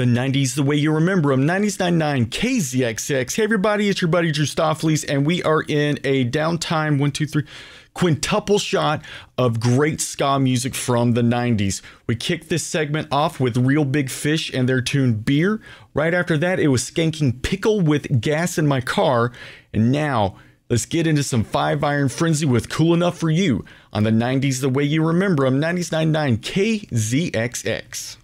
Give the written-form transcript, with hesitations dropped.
The 90s the way you remember them. 90s.9 KZXX. Hey everybody, it's your buddy Drew Stoffleys, and we are in a downtime 1, 2, 3 quintuple shot of great ska music from the 90s. We kicked this segment off with Real Big Fish and their tune Beer. Right after that, it was Skanking Pickle with Gas in My Car. And now, let's get into some 5 Iron Frenzy with Cool Enough for You on the 90s the way you remember them. 90s.9 KZXX.